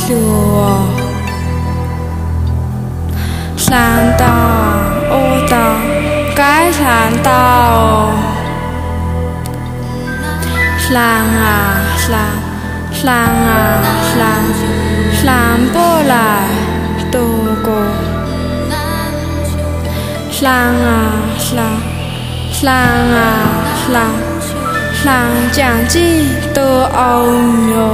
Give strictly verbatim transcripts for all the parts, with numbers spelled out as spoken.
Liuzhou Lan Dao O Dao Cái Lan Dao Lan à Lan Lan à Lan Lan Bố Lại Tô Cô Lan à Lan Lan à Lan Lan Giảng Chi Tô Âu Nhô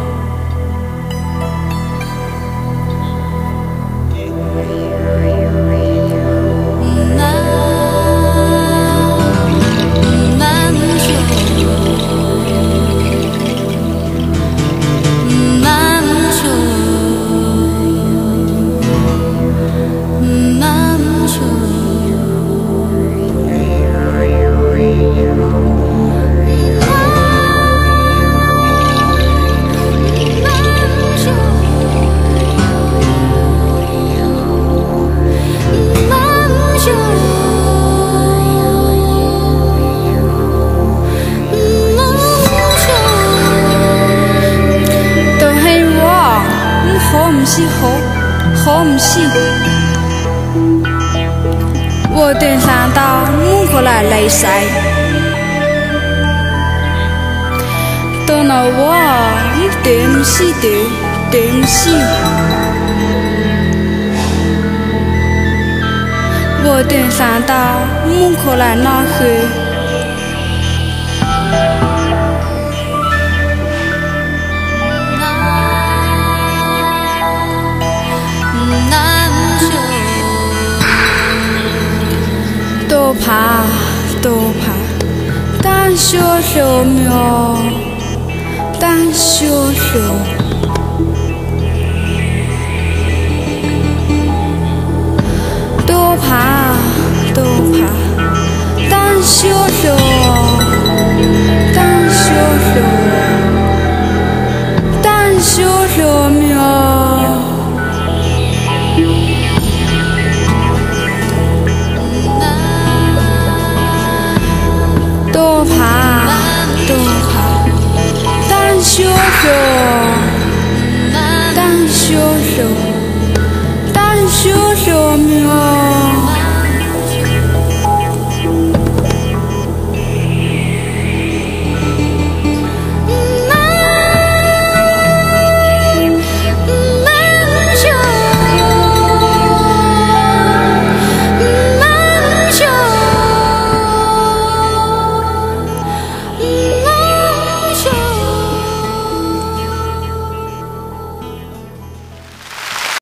我对上到木过来雷塞，到那我对不起对对不起，我对上到木过来那去。多怕多怕，但小小苗，但小小，多怕多怕，但小小，但小小，但小小苗。多怕多怕，但小小，但小小。